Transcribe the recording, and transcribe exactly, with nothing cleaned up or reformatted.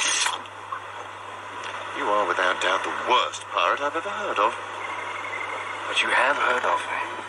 You are without doubt the worst pirate I've ever heard of. But you have heard of me.